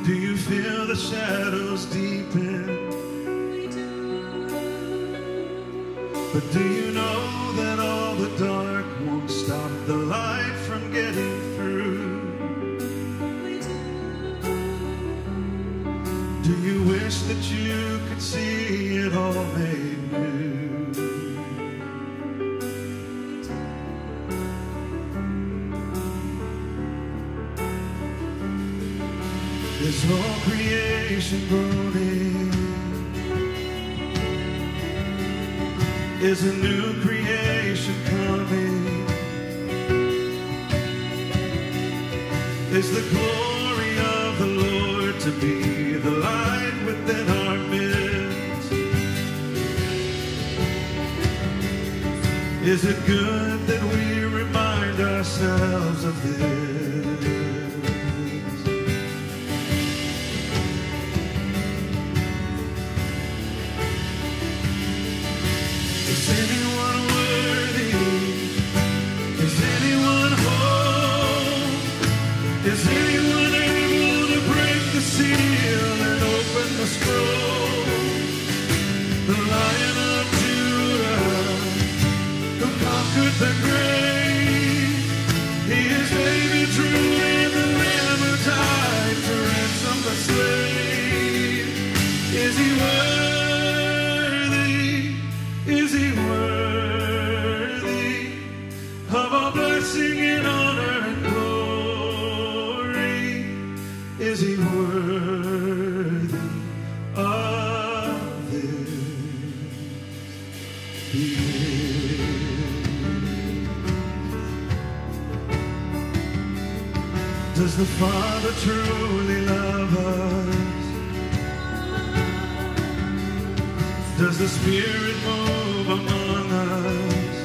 Do you feel the shadows deepen? We do. But do you know that all the dark won't stop the light from getting through? We do. Do you wish that you could see it all made new? Is all creation groaning? Is a new creation coming? Is the glory of the Lord to be the light within our midst? Is it good that we remind ourselves of this? Is anyone worthy? Is anyone whole? Is anyone able to break the seal and open the scroll? The Lion of Judah, who conquered the grave, he is David true and the Lamb who died to ransom the slave. Is he worthy? Is he worthy of all blessing and honor and glory? Is he worthy of this? He is. Does the Father truly love us? Does the Spirit move among us?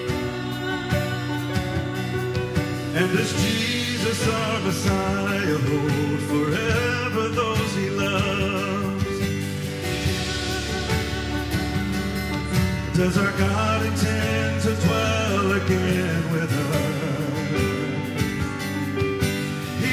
And does Jesus, our Messiah, hold forever those he loves? Does our God intend to dwell again with us? He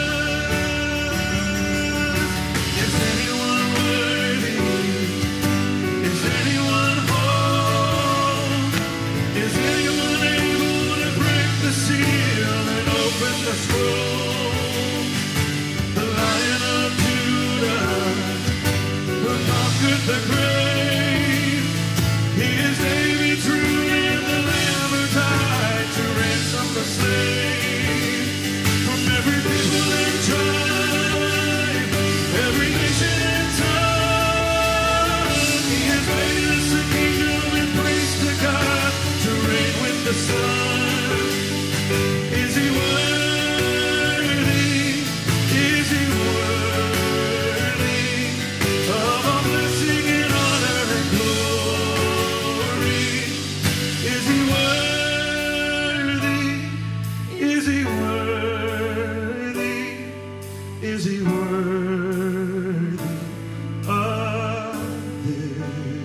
does. Is anyone worthy? Is anyone whole? Is anyone able to break the seal and open the scroll? The Lion of Judah, who conquered the grave, he is David true and the Lamb who died to ransom the slave. From every people and tribe, every nation and tongue, he has made us a kingdom and praise to God to reign with the Son. Is he worthy? Is he worthy of all blessing and honor and glory? Is he worthy? Is he worthy? Is he worthy of this?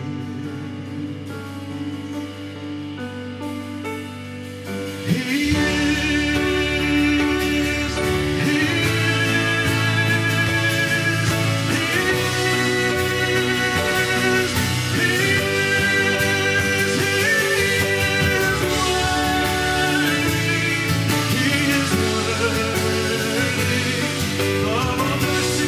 He is, he is worthy of all blessing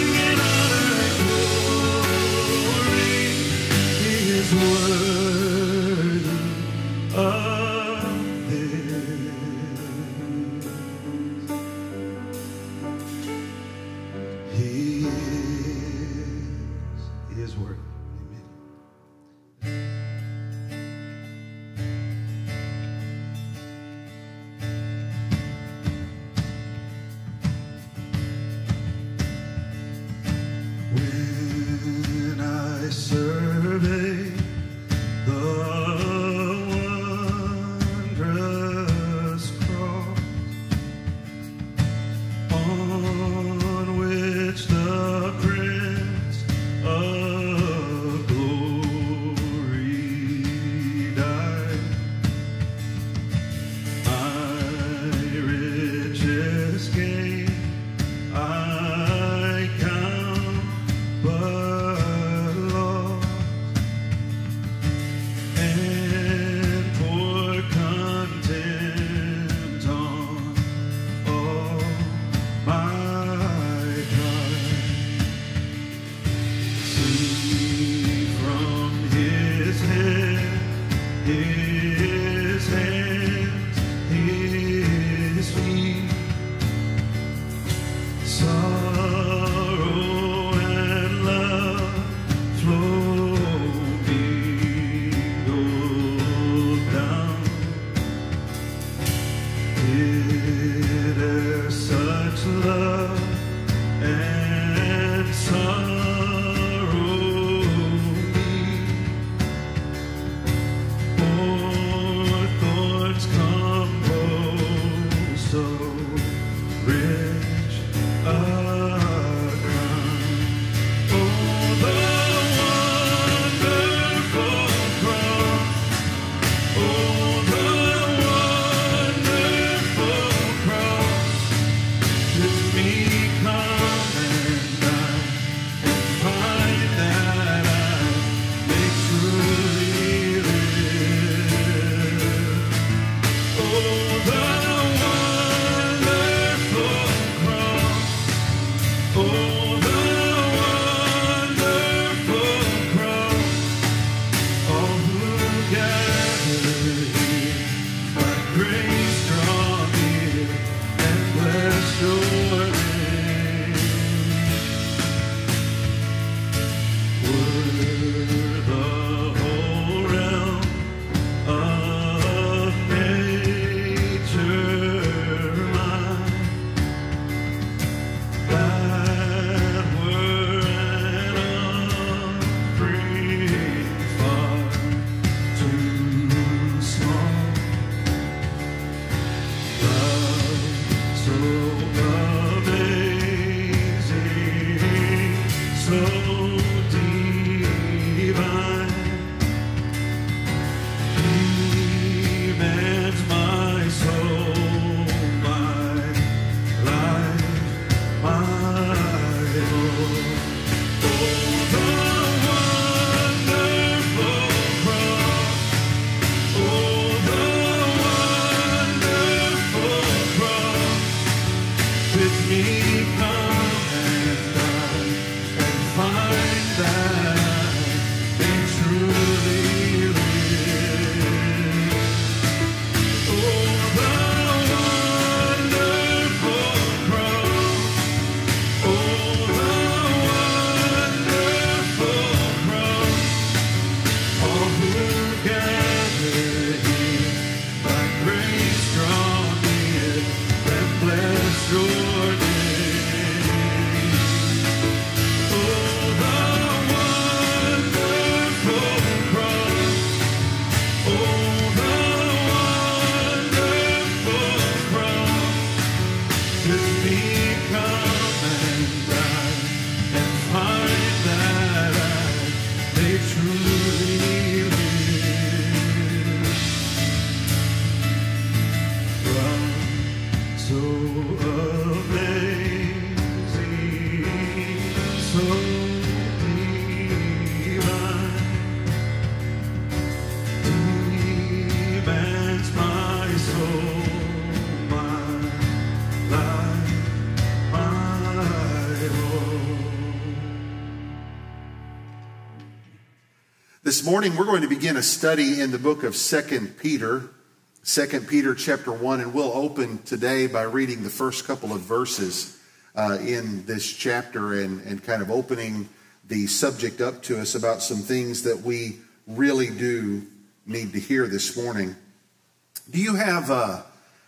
This morning we're going to begin a study in the book of 2 Peter chapter 1, and we'll open today by reading the first couple of verses in this chapter and kind of opening the subject up to us about some things that we really do need to hear this morning. Do you have a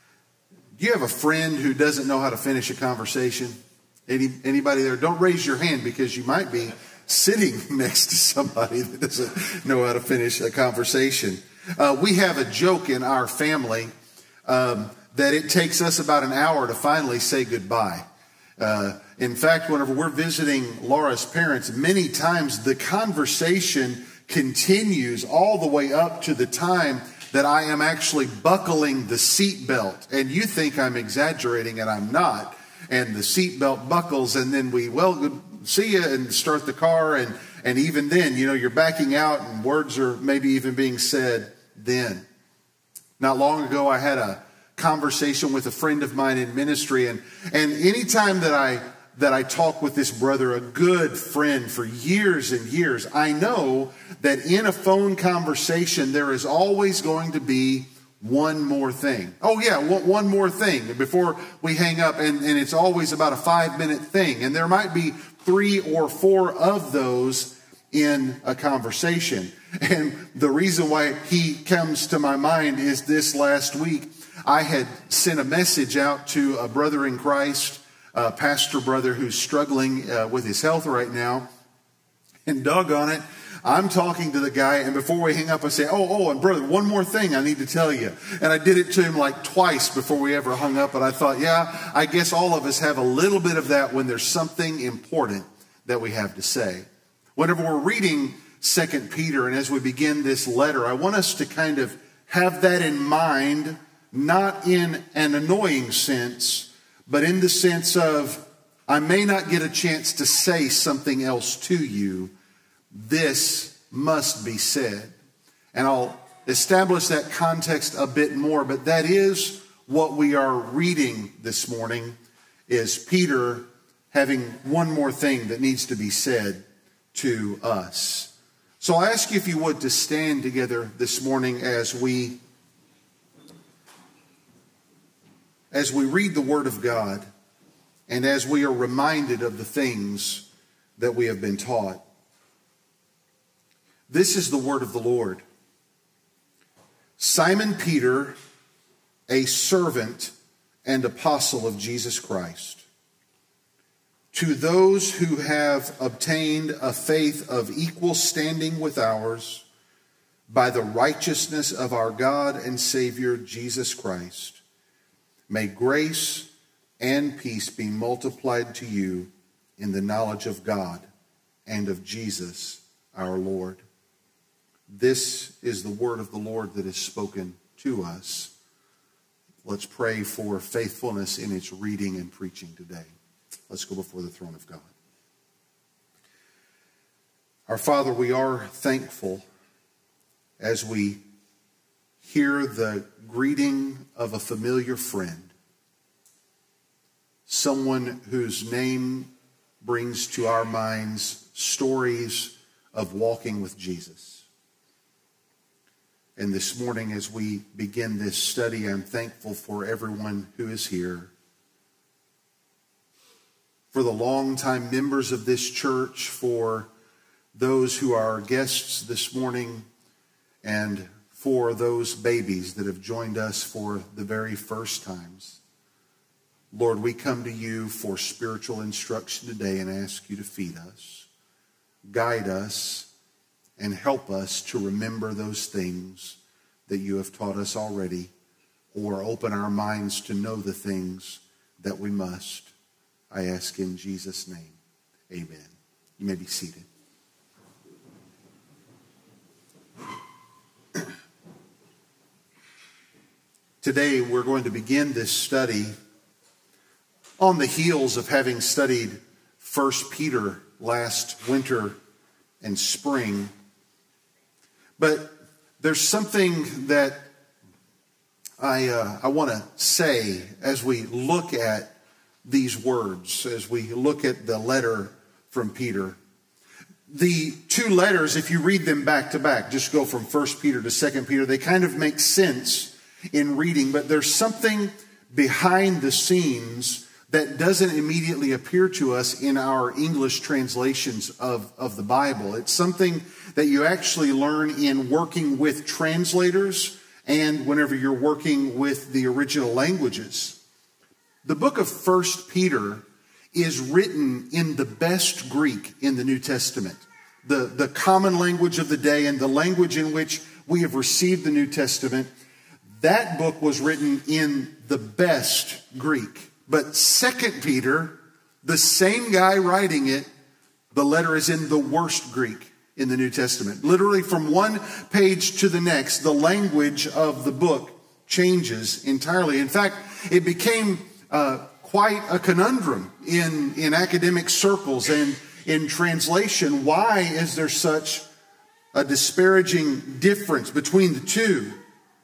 friend who doesn't know how to finish a conversation? Anybody there? Don't raise your hand because you might be sitting next to somebody that doesn't know how to finish a conversation. We have a joke in our family that it takes us about an hour to finally say goodbye. In fact, whenever we're visiting Laura's parents, many times the conversation continues all the way up to the time that I am actually buckling the seat belt. And you think I'm exaggerating, and I'm not. And the seat belt buckles, and then we, see you, and start the car. And even then, you're backing out, and words are maybe even being said then. Not long ago, I had a conversation with a friend of mine in ministry. And anytime that I talk with this brother, a good friend for years and years, I know that in a phone conversation, there is always going to be one more thing. Oh yeah, one more thing before we hang up. And it's always about a 5-minute thing. And there might be 3 or 4 of those in a conversation. And the reason why he comes to my mind is this last week, I had sent a message out to a brother in Christ, a pastor brother who's struggling with his health right now. And doggone it, I'm talking to the guy, and before we hang up, I say, and brother, one more thing I need to tell you. And I did it to him like twice before we ever hung up. And I thought, I guess all of us have a little bit of that when there's something important that we have to say. Whenever we're reading 2 Peter, and as we begin this letter, I want us to kind of have that in mind, not in an annoying sense, but in the sense of, I may not get a chance to say something else to you. This must be said. And I'll establish that context a bit more, but that is what we are reading this morning, is Peter having one more thing that needs to be said to us. So I ask you, if you would, to stand together this morning as we read the Word of God and as we are reminded of the things that we have been taught. This is the word of the Lord. Simon Peter, a servant and apostle of Jesus Christ, to those who have obtained a faith of equal standing with ours by the righteousness of our God and Savior Jesus Christ, may grace and peace be multiplied to you in the knowledge of God and of Jesus our Lord. This is the word of the Lord that is spoken to us. Let's pray for faithfulness in its reading and preaching today. Let's go before the throne of God. Our Father, we are thankful as we hear the greeting of a familiar friend, someone whose name brings to our minds stories of walking with Jesus. And this morning, as we begin this study, I'm thankful for everyone who is here, for the longtime members of this church, for those who are guests this morning, and for those babies that have joined us for the very first times. Lord, we come to you for spiritual instruction today and ask you to feed us, guide us, and help us to remember those things that you have taught us already, or open our minds to know the things that we must. I ask in Jesus' name, amen. You may be seated. Today we're going to begin this study on the heels of having studied 1 Peter last winter and spring. But there's something that I want to say as we look at these words, as we look at the letter from Peter. The two letters, if you read them back to back, just go from 1 Peter to 2 Peter, they kind of make sense in reading, but there's something behind the scenes that doesn't immediately appear to us in our English translations of the Bible. It's something that you actually learn in working with translators and whenever you're working with the original languages. The book of 1 Peter is written in the best Greek in the New Testament, the common language of the day and the language in which we have received the New Testament. That book was written in the best Greek. But 2 Peter, the same guy writing it, the letter is in the worst Greek in the New Testament. Literally from one page to the next, the language of the book changes entirely. In fact, it became quite a conundrum in academic circles and in translation. Why is there such a disparaging difference between the two?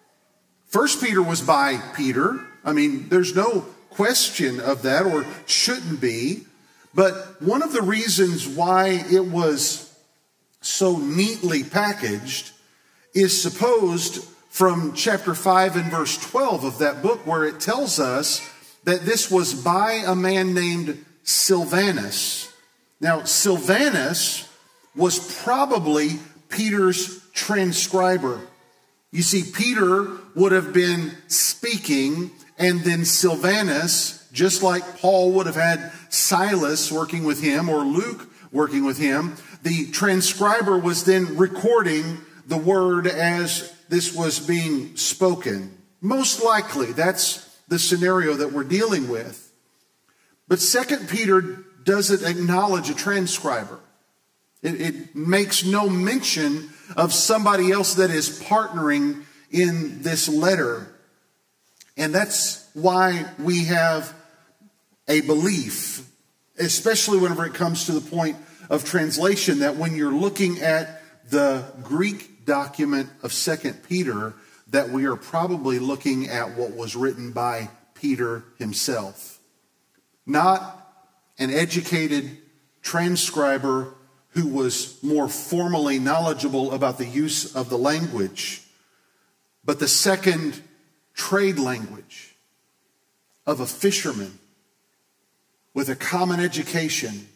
1 Peter was by Peter. I mean, there's no question of that, or shouldn't be. But one of the reasons why it was so neatly packaged is supposed from chapter 5 and verse 12 of that book, where it tells us that this was by a man named Silvanus. Now, Silvanus was probably Peter's transcriber. You see, Peter would have been speaking, and then Silvanus, just like Paul would have had Silas working with him or Luke working with him, the transcriber was then recording the word as this was being spoken. Most likely, that's the scenario that we're dealing with. But 2 Peter doesn't acknowledge a transcriber. It makes no mention of somebody else that is partnering in this letter. And that's why we have a belief, especially whenever it comes to the point of translation, that when you're looking at the Greek document of 2 Peter, that we are probably looking at what was written by Peter himself. Not an educated transcriber who was more formally knowledgeable about the use of the language, but the second trade language of a fisherman with a common education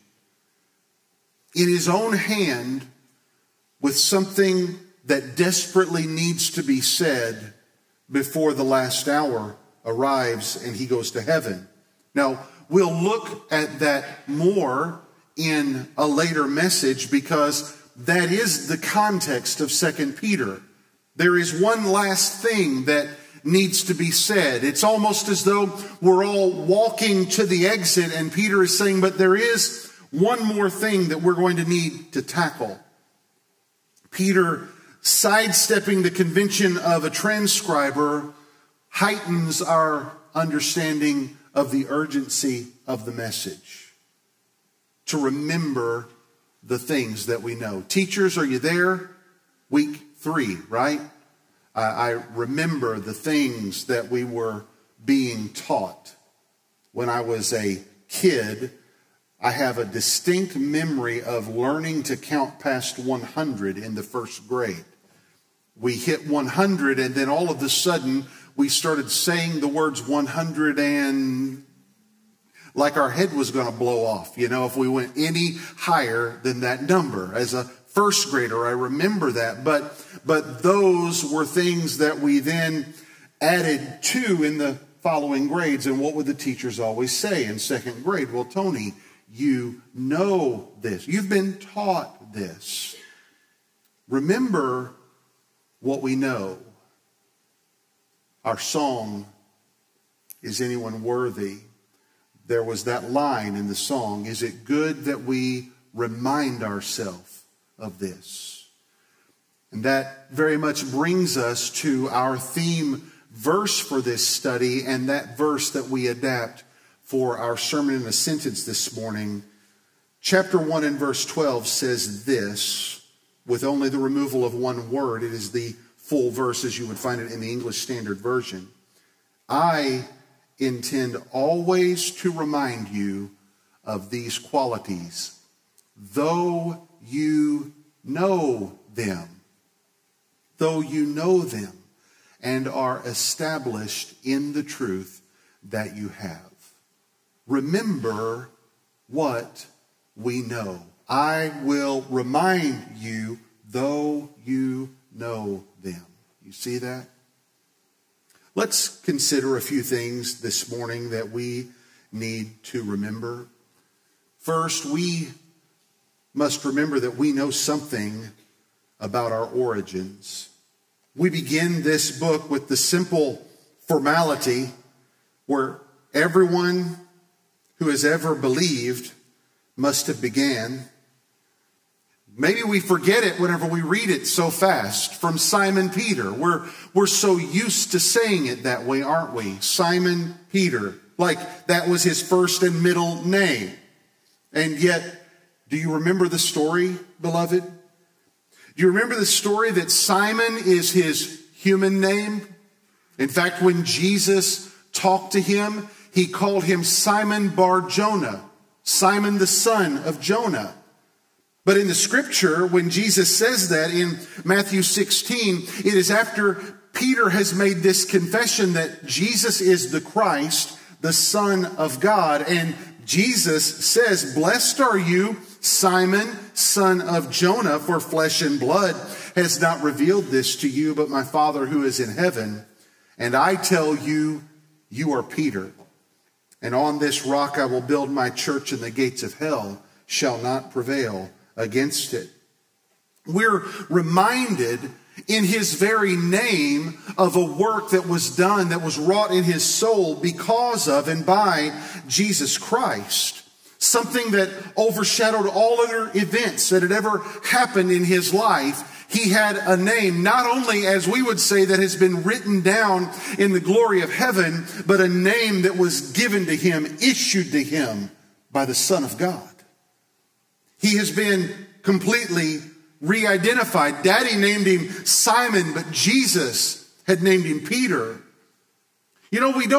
in his own hand with something that desperately needs to be said before the last hour arrives and he goes to heaven. Now, we'll look at that more in a later message because that is the context of 2 Peter. There is one last thing that needs to be said. It's almost as though we're all walking to the exit and Peter is saying, but there is one more thing that we're going to need to tackle. Peter, sidestepping the convention of a transcriber, heightens our understanding of the urgency of the message. To remember the things that we know. Teachers, are you there? Week 3, right? I remember the things that we were being taught. When I was a kid, I have a distinct memory of learning to count past 100 in the first grade. We hit 100 and then all of a sudden we started saying the words 100 and like our head was going to blow off, if we went any higher than that number. As a first grader, I remember that. But those were things that we then added to in the following grades. And what would the teachers always say in second grade? Well, Tony, you know this. You've been taught this. Remember what we know. Our song, Is Anyone Worthy? There was that line in the song, is it good that we remind ourselves of this? And that very much brings us to our theme verse for this study and that verse that we adapt for our sermon in a sentence this morning. Chapter 1 and verse 12 says this, with only the removal of one word. It is the full verse as you would find it in the English Standard Version. I intend always to remind you of these qualities, though you know them. Though you know them and are established in the truth that you have. Remember what we know. I will remind you, though you know them. You see that? Let's consider a few things this morning that we need to remember. First, we must remember that we know something about our origins. We begin this book with the simple formality where everyone who has ever believed must have began. Maybe we forget it whenever we read it so fast. From Simon Peter. We're so used to saying it that way, aren't we? Simon Peter. Like that was his first and middle name. And yet, do you remember the story, beloved? Do you remember the story that Simon is his human name? In fact, when Jesus talked to him, he called him Simon Bar-Jonah, Simon the son of Jonah. But in the scripture, when Jesus says that in Matthew 16, it is after Peter has made this confession that Jesus is the Christ, the Son of God. And Jesus says, blessed are you, Simon, son of Jonah, for flesh and blood has not revealed this to you, but my Father who is in heaven. And I tell you, you are Peter. And on this rock I will build my church, and the gates of hell shall not prevail against it. We're reminded in his very name of a work that was done, that was wrought in his soul because of and by Jesus Christ. Something that overshadowed all other events that had ever happened in his life. He had a name, not only, as we would say, that has been written down in the glory of heaven, but a name that was given to him, issued to him by the Son of God. He has been completely re-identified. Daddy named him Simon, but Jesus had named him Peter. You know, we don't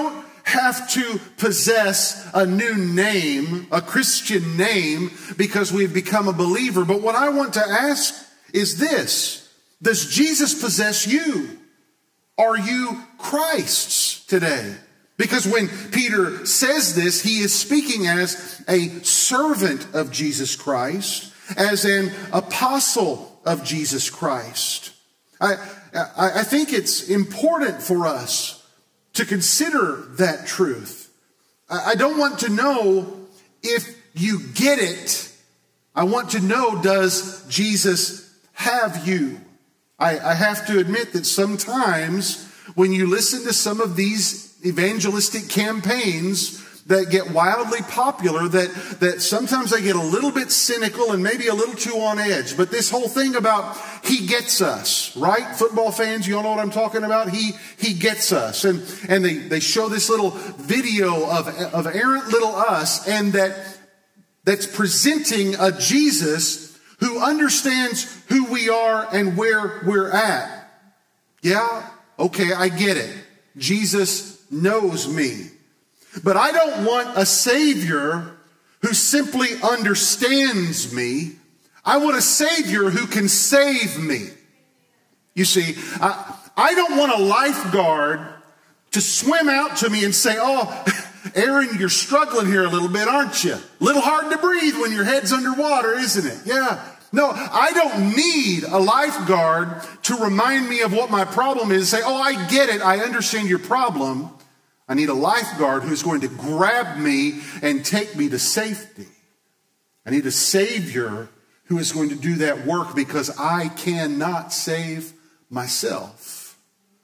have to possess a new name, a Christian name, because we've become a believer. But what I want to ask is this: does Jesus possess you? Are you Christ's today? Because when Peter says this, he is speaking as a servant of Jesus Christ, as an apostle of Jesus Christ. I think it's important for us to consider that truth. I don't want to know if you get it. I want to know, does Jesus have you? I have to admit that sometimes when you listen to some of these evangelistic campaigns that get wildly popular, that sometimes they get a little bit cynical and maybe a little too on edge. But this whole thing about he gets us, right? Football fans, you all know what I'm talking about? He gets us. And they show this little video of errant little us, and that's presenting a Jesus who understands who we are and where we're at. Yeah, okay, I get it. Jesus knows me. But I don't want a Savior who simply understands me. I want a Savior who can save me. You see, I don't want a lifeguard to swim out to me and say, "Oh, Aaron, you're struggling here a little bit, aren't you? A little hard to breathe when your head's underwater, isn't it?" Yeah. No, I don't need a lifeguard to remind me of what my problem is. Say, "Oh, I get it. I understand your problem." I need a lifeguard who's going to grab me and take me to safety. I need a Savior who is going to do that work, because I cannot save myself.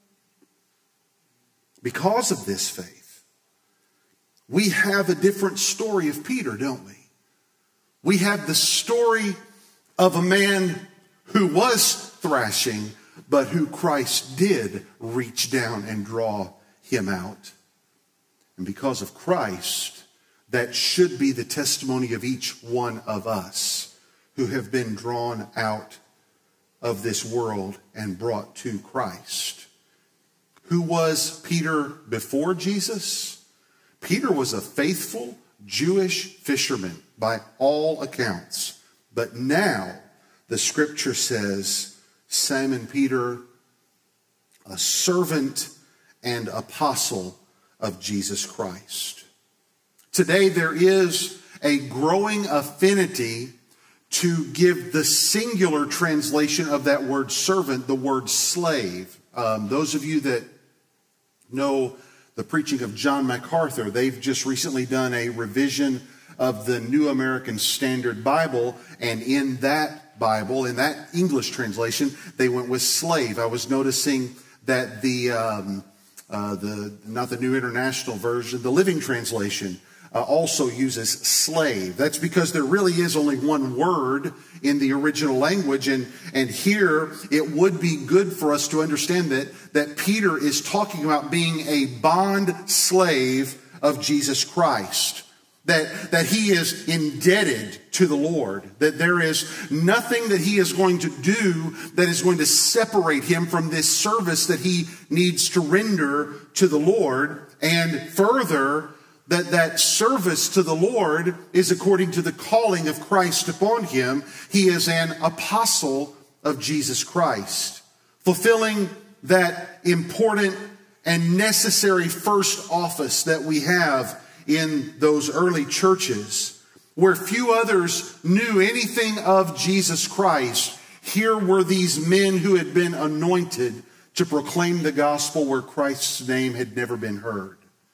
Because of this faith, we have a different story of Peter, don't we? We have the story of a man who was thrashing, but who Christ did reach down and draw him out. And because of Christ, that should be the testimony of each one of us who have been drawn out of this world and brought to Christ. Who was Peter before Jesus? Peter was a faithful Jewish fisherman by all accounts. But now the scripture says, Simon Peter, a servant and apostle of Jesus Christ. Today there is a growing affinity to give the singular translation of that word servant the word slave. Those of you that know the preaching of John MacArthur, they've just recently done a revision of the New American Standard Bible, and in that Bible, in that English translation, they went with slave. I was noticing that not the New International Version, the Living Translation also uses slave. That's because there really is only one word in the original language, and here it would be good for us to understand that Peter is talking about being a bond slave of Jesus Christ. That he is indebted to the Lord. That there is nothing that he is going to do that is going to separate him from this service that he needs to render to the Lord. And further, that service to the Lord is according to the calling of Christ upon him. He is an apostle of Jesus Christ, fulfilling that important and necessary first office that we have in those early churches, where few others knew anything of Jesus Christ. Here were these men who had been anointed to proclaim the gospel where Christ's name had never been heard,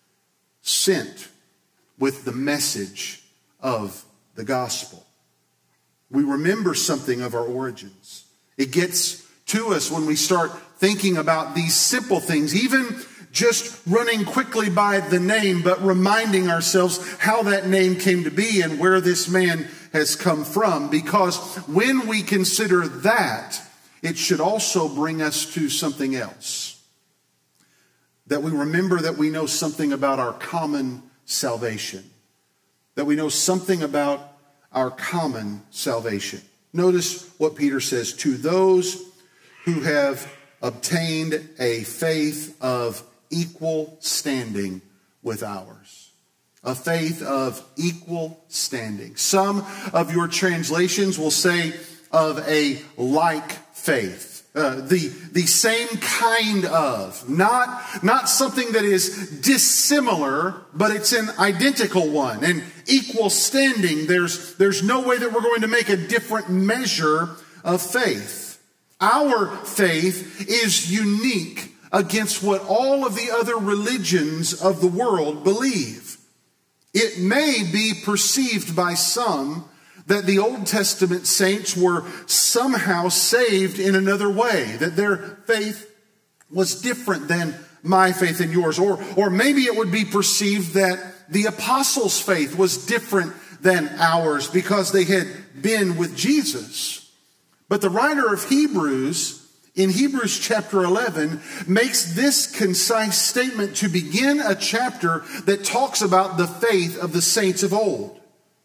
sent with the message of the gospel. We remember something of our origins. It gets to us when we start thinking about these simple things, even just running quickly by the name, but reminding ourselves how that name came to be and where this man has come from. Because when we consider that, it should also bring us to something else. That we remember that we know something about our common salvation. That we know something about our common salvation. Notice what Peter says: to those who have obtained a faith of equal standing with ours. A faith of equal standing. Some of your translations will say of a like faith. The same kind of. Not something that is dissimilar, but it's an identical one. And equal standing, there's no way that we're going to make a different measure of faith. Our faith is unique against what all of the other religions of the world believe. It may be perceived by some that the Old Testament saints were somehow saved in another way, that their faith was different than my faith and yours. Or maybe it would be perceived that the apostles' faith was different than ours because they had been with Jesus. But the writer of Hebrews, in Hebrews chapter 11, makes this concise statement to begin a chapter that talks about the faith of the saints of old.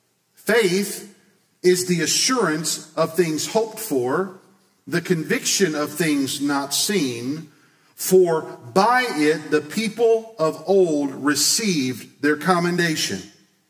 Faith is the assurance of things hoped for, the conviction of things not seen, for by it the people of old received their commendation.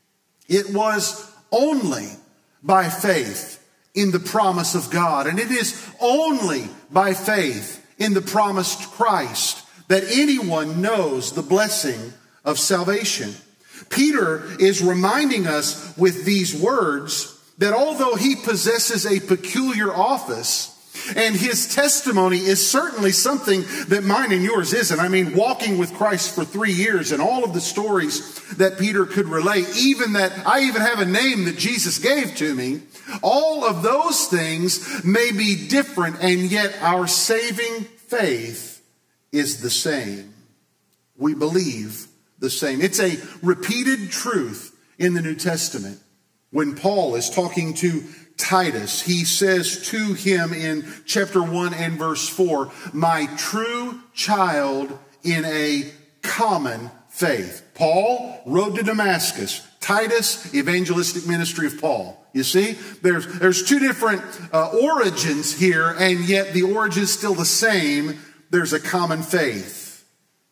It was only by faith in the promise of God, and it is only by faith in the promised Christ that anyone knows the blessing of salvation. Peter is reminding us with these words that although he possesses a peculiar office, and his testimony is certainly something that mine and yours isn't. I mean, walking with Christ for 3 years and all of the stories that Peter could relate, even that I even have a name that Jesus gave to me, all of those things may be different, and yet our saving faith is the same. We believe the same. It's a repeated truth in the New Testament. When Paul is talking to Titus, he says to him in chapter 1 and verse 4, my true child in a common faith. Paul, road to Damascus. Titus, evangelistic ministry of Paul. You see, there's two different origins here, and yet the origin is still the same. There's a common faith.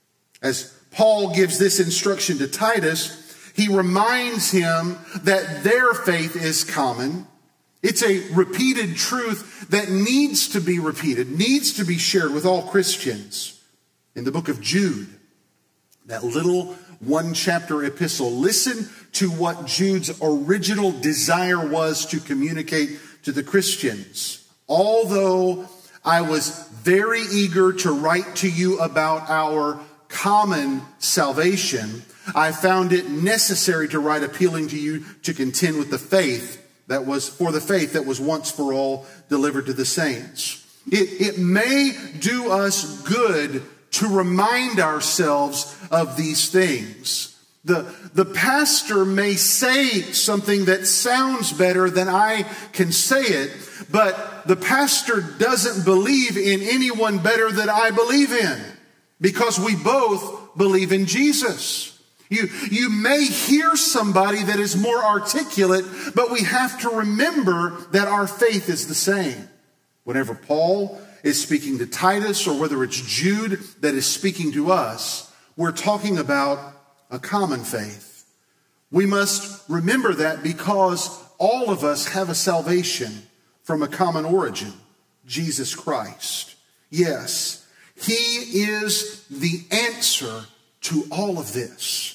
As Paul gives this instruction to Titus, he reminds him that their faith is common. It's a repeated truth that needs to be repeated, needs to be shared with all Christians. In the book of Jude, that little one-chapter epistle, listen to what Jude's original desire was to communicate to the Christians. Although I was very eager to write to you about our common salvation, I found it necessary to write appealing to you to contend with the faith that was once for all delivered to the saints. It may do us good to remind ourselves of these things. The pastor may say something that sounds better than I can say it, but the pastor doesn't believe in anyone better than I believe in, because we both believe in Jesus. You may hear somebody that is more articulate, but we have to remember that our faith is the same. Whenever Paul is speaking to Titus, or whether it's Jude that is speaking to us, we're talking about a common faith. We must remember that because all of us have a salvation from a common origin, Jesus Christ. Yes, He is the answer to all of this.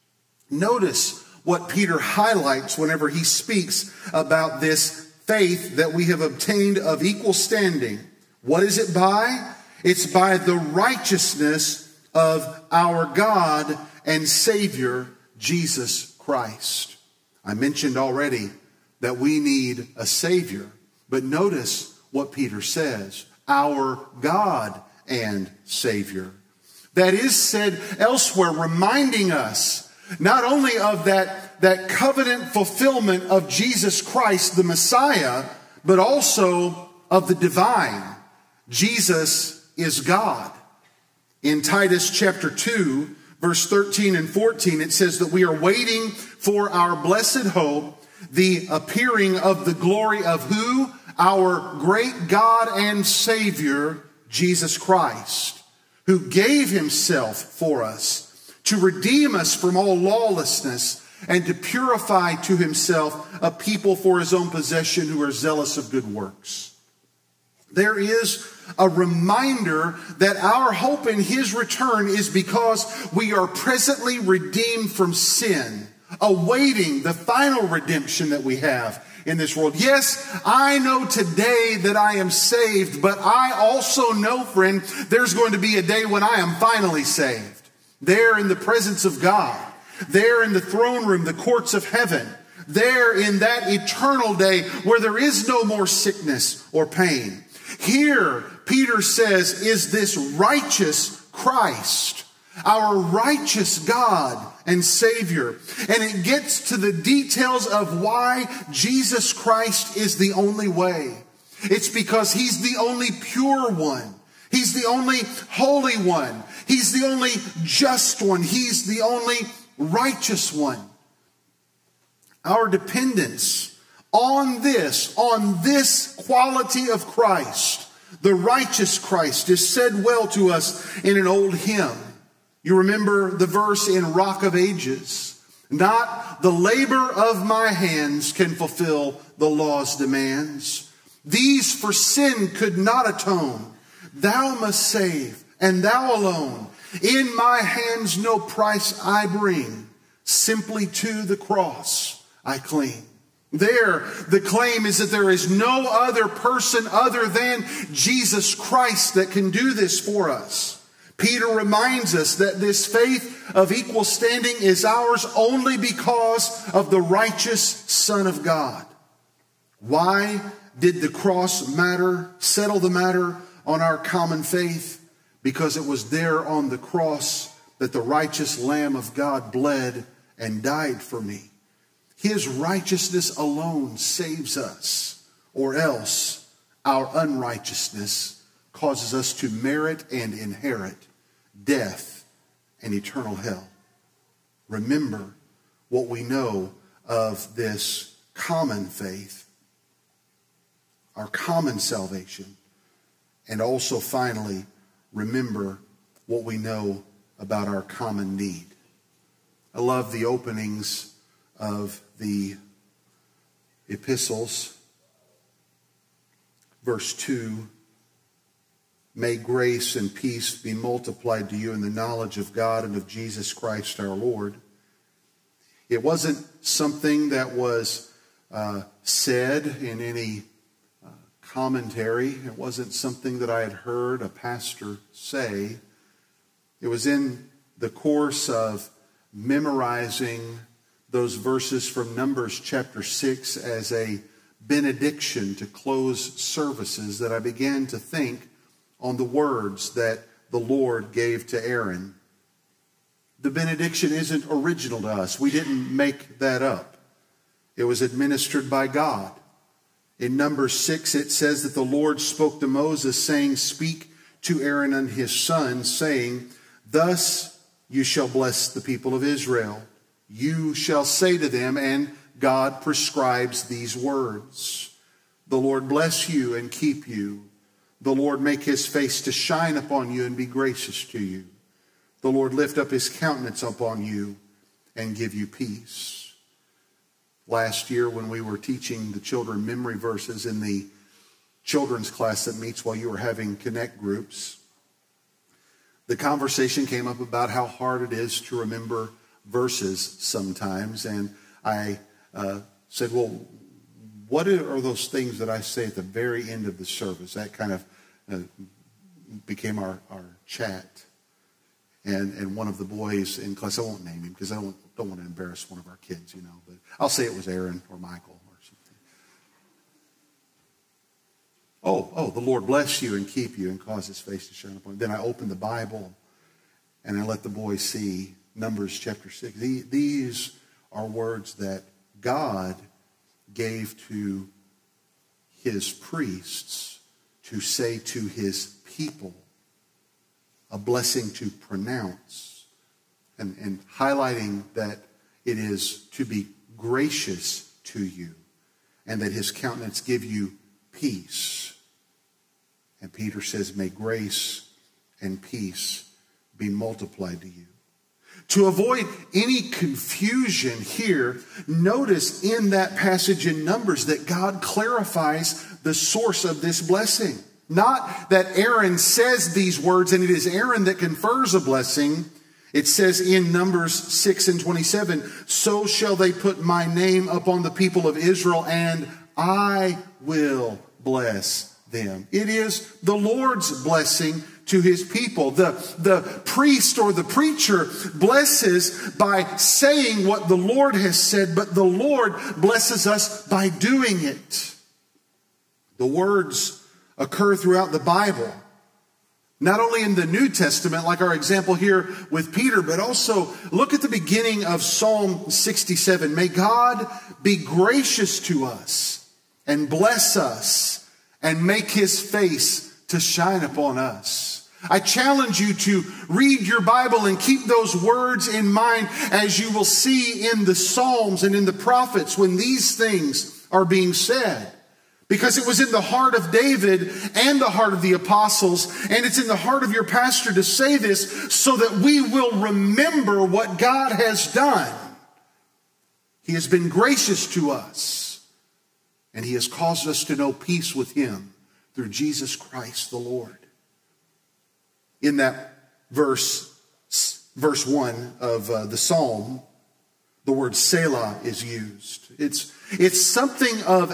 Notice what Peter highlights whenever he speaks about this faith that we have obtained of equal standing. What is it by? It's by the righteousness of our God and Savior, Jesus Christ. I mentioned already that we need a Savior, but notice what Peter says, our God and Savior. That is said elsewhere, reminding us not only of that covenant fulfillment of Jesus Christ, the Messiah, but also of the divine. Jesus is God. In Titus chapter 2, verse 13 and 14, it says that we are waiting for our blessed hope, the appearing of the glory of who? Our great God and Savior, Jesus Christ, who gave himself for us to redeem us from all lawlessness, and to purify to himself a people for his own possession who are zealous of good works. There is a reminder that our hope in his return is because we are presently redeemed from sin, awaiting the final redemption that we have in this world. Yes, I know today that I am saved, but I also know, friend, there's going to be a day when I am finally saved. There in the presence of God, there in the throne room, the courts of heaven, there in that eternal day where there is no more sickness or pain. Here, Peter says, is this righteous Christ, our righteous God and Savior. And it gets to the details of why Jesus Christ is the only way. It's because he's the only pure one. He's the only holy one. He's the only just one. He's the only righteous one. Our dependence on this quality of Christ, the righteous Christ, is said well to us in an old hymn. You remember the verse in Rock of Ages. Not the labor of my hands can fulfill the law's demands. These for sin could not atone. Thou must save, and thou alone. In my hands no price I bring. Simply to the cross I cling. There, the claim is that there is no other person other than Jesus Christ that can do this for us. Peter reminds us that this faith of equal standing is ours only because of the righteous Son of God. Why did the cross settle the matter on our common faith? Because it was there on the cross that the righteous Lamb of God bled and died for me. His righteousness alone saves us, or else our unrighteousness causes us to merit and inherit death and eternal hell. Remember what we know of this common faith, our common salvation, and also finally remember what we know about our common need. I love the openings of the epistles. Verse 2, may grace and peace be multiplied to you in the knowledge of God and of Jesus Christ our Lord. It wasn't something that was said in any commentary. It wasn't something that I had heard a pastor say. It was in the course of memorizing those verses from Numbers chapter 6 as a benediction to close services that I began to think on the words that the Lord gave to Aaron. The benediction isn't original to us. We didn't make that up. It was administered by God. In Numbers 6, it says that the Lord spoke to Moses, saying, speak to Aaron and his sons, saying, thus you shall bless the people of Israel. You shall say to them, and God prescribes these words. The Lord bless you and keep you. The Lord make his face to shine upon you and be gracious to you. The Lord lift up his countenance upon you and give you peace. Last year when we were teaching the children memory verses in the children's class that meets while you were having connect groups, the conversation came up about how hard it is to remember verses sometimes. And I said, well, what are those things that I say at the very end of the service? That kind of became our chat. And one of the boys in class, I won't name him because I don't want to embarrass one of our kids, but I'll say it was Aaron or Michael or something. Oh, the Lord bless you and keep you and cause his face to shine upon you. Then I opened the Bible and I let the boy see Numbers chapter 6. These are words that God gave to his priests to say to his people, a blessing to pronounce, and highlighting that it is to be gracious to you and that his countenance give you peace. And Peter says, may grace and peace be multiplied to you. To avoid any confusion here, notice in that passage in Numbers that God clarifies the source of this blessing. Not that Aaron says these words and it is Aaron that confers a blessing. It says in Numbers 6:27, so shall they put my name upon the people of Israel, and I will bless them. It is the Lord's blessing to his people. The priest or the preacher blesses by saying what the Lord has said, but the Lord blesses us by doing it. The words occur throughout the Bible. Not only in the New Testament, like our example here with Peter, but also look at the beginning of Psalm 67. May God be gracious to us and bless us and make his face to shine upon us. I challenge you to read your Bible and keep those words in mind as you will see in the Psalms and in the prophets when these things are being said. Because it was in the heart of David and the heart of the apostles, and it's in the heart of your pastor to say this so that we will remember what God has done. He has been gracious to us, and he has caused us to know peace with him through Jesus Christ the Lord. In that verse 1 of the Psalm, the word Selah is used. It's something of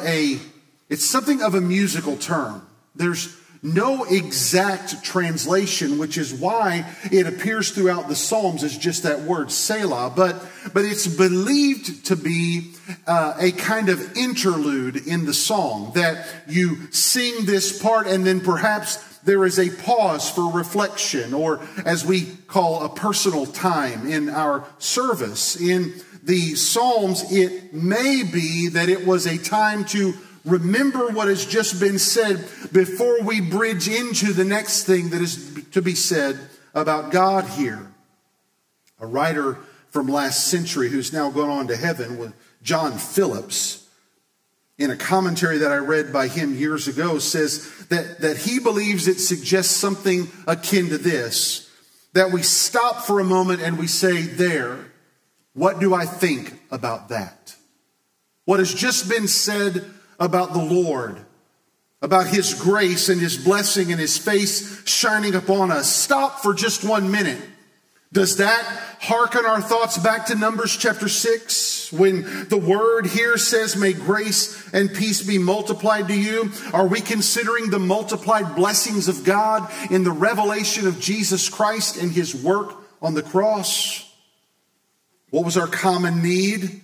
a musical term. There's no exact translation, which is why it appears throughout the Psalms as just that word Selah. But it's believed to be a kind of interlude in the song, that you sing this part and then perhaps there is a pause for reflection, or as we call a personal time in our service. In the Psalms, it may be that it was a time to remember what has just been said before we bridge into the next thing that is to be said about God here. A writer from last century who's now gone on to heaven, with John Phillips, in a commentary that I read by him years ago, says that he believes it suggests something akin to this, that we stop for a moment and we say, there, what do I think about that? What has just been said about the Lord, about his grace and his blessing and his face shining upon us. Stop for just 1 minute. Does that hearken our thoughts back to Numbers chapter 6? When the word here says, may grace and peace be multiplied to you. Are we considering the multiplied blessings of God in the revelation of Jesus Christ and his work on the cross? What was our common need?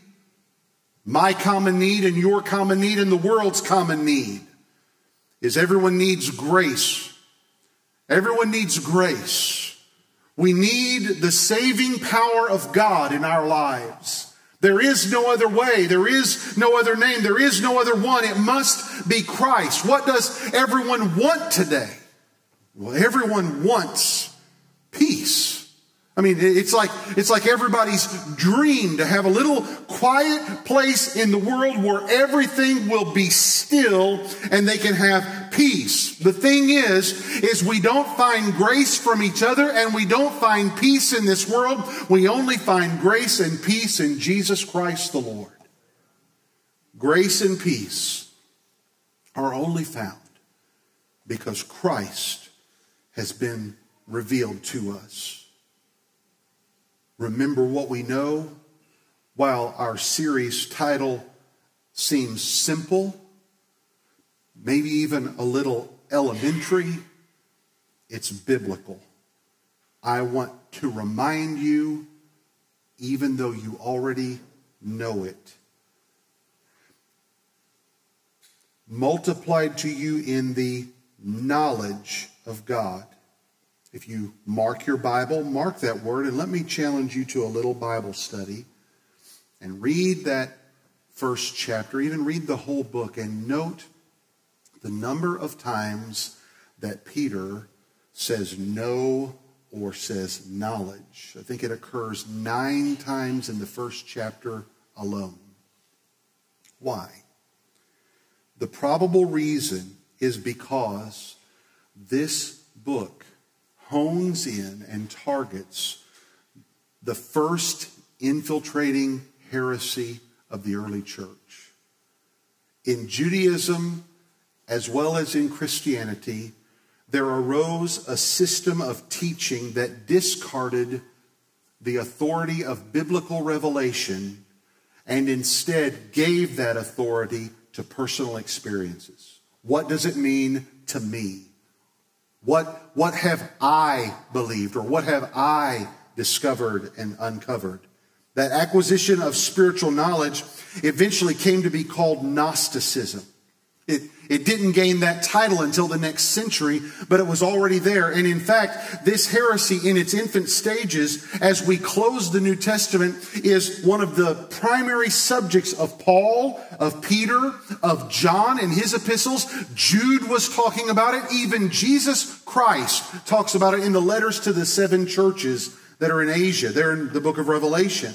My common need and your common need and the world's common need is everyone needs grace. Everyone needs grace. We need the saving power of God in our lives. There is no other way. There is no other name. There is no other one. It must be Christ. What does everyone want today? Well, everyone wants peace. I mean, it's like everybody's dream to have a little quiet place in the world where everything will be still and they can have peace. The thing is we don't find grace from each other and we don't find peace in this world. We only find grace and peace in Jesus Christ the Lord. Grace and peace are only found because Christ has been revealed to us. Remember what we know. While our series title seems simple, maybe even a little elementary, it's biblical. I want to remind you, even though you already know it. Multiplied to you in the knowledge of God. If you mark your Bible, mark that word, and let me challenge you to a little Bible study and read that first chapter, even read the whole book, and note the number of times that Peter says know or says knowledge. I think it occurs 9 times in the first chapter alone. Why? The probable reason is because this book hones in and targets the first infiltrating heresy of the early church. In Judaism, as well as in Christianity, there arose a system of teaching that discarded the authority of biblical revelation and instead gave that authority to personal experiences. What does it mean to me? What have I believed, or what have I discovered and uncovered? That acquisition of spiritual knowledge eventually came to be called Gnosticism. It didn't gain that title until the next century, but it was already there. And in fact, this heresy in its infant stages, as we close the New Testament, is one of the primary subjects of Paul, of Peter, of John in his epistles. Jude was talking about it. Even Jesus Christ talks about it in the letters to the 7 churches that are in Asia. They're in the book of Revelation.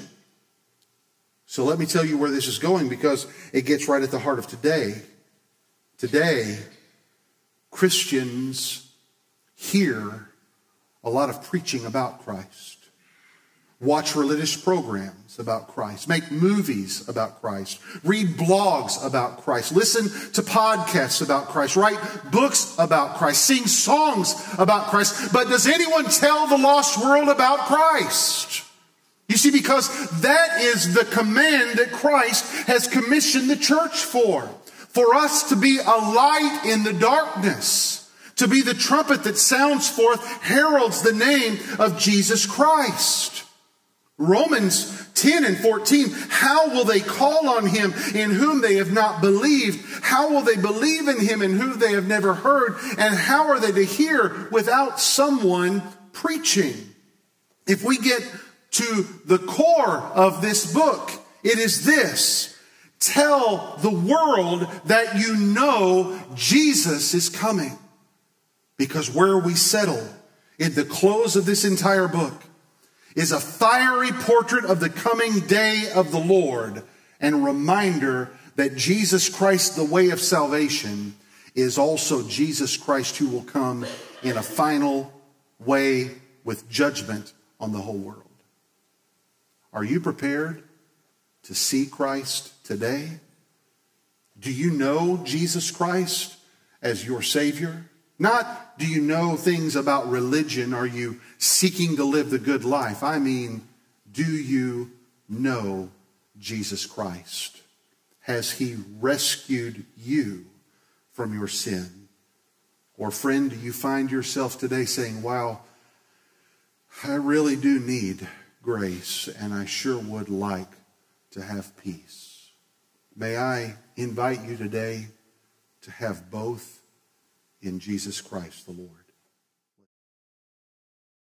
So let me tell you where this is going, because it gets right at the heart of today. Today, Christians hear a lot of preaching about Christ, watch religious programs about Christ, make movies about Christ, read blogs about Christ, listen to podcasts about Christ, write books about Christ, sing songs about Christ. But does anyone tell the lost world about Christ? You see, because that is the command that Christ has commissioned the church for us to be a light in the darkness, to be the trumpet that sounds forth, heralds the name of Jesus Christ. Romans 10 and 14, how will they call on him in whom they have not believed? How will they believe in him in whom they have never heard? And how are they to hear without someone preaching? If we get to the core of this book, it is this: tell the world that you know Jesus is coming. Because where we settle in the close of this entire book is a fiery portrait of the coming day of the Lord, and a reminder that Jesus Christ, the way of salvation, is also Jesus Christ who will come in a final way with judgment on the whole world. Are you prepared to see Christ today? Do you know Jesus Christ as your Savior? Not do you know things about religion? Are you seeking to live the good life? I mean, do you know Jesus Christ? Has he rescued you from your sin? Or friend, do you find yourself today saying, wow, I really do need grace, and I sure would like to have peace? May I invite you today to have both in Jesus Christ the Lord.